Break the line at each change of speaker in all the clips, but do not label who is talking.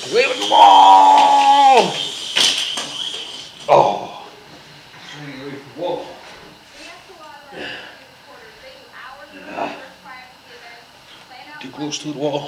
Leave it wall! Oh. Whoa. Too close to the wall.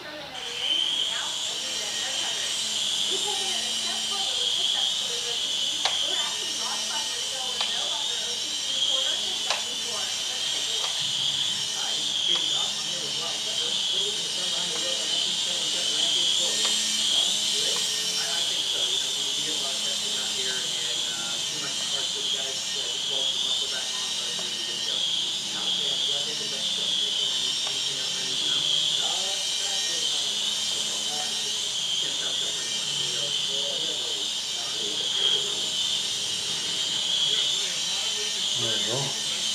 There you go.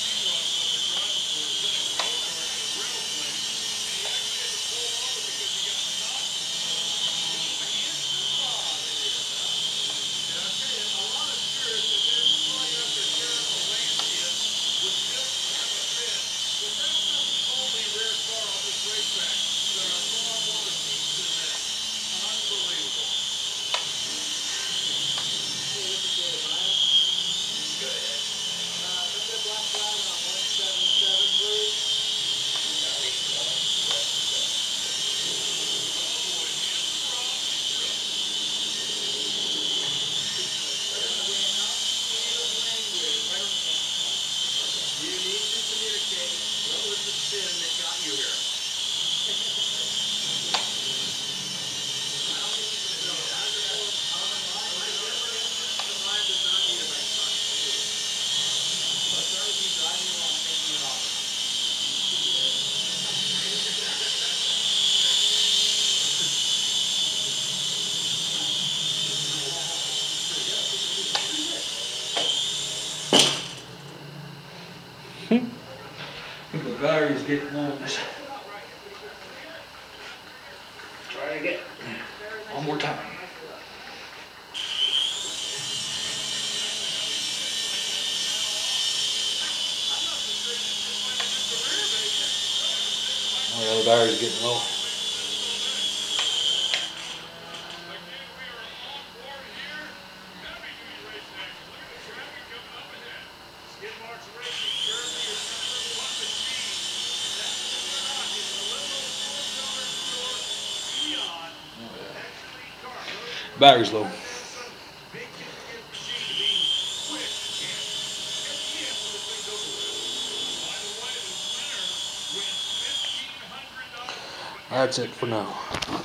The battery's getting low. Try again. One more time. Oh yeah, the battery's getting low. Battery's low. That's it for now.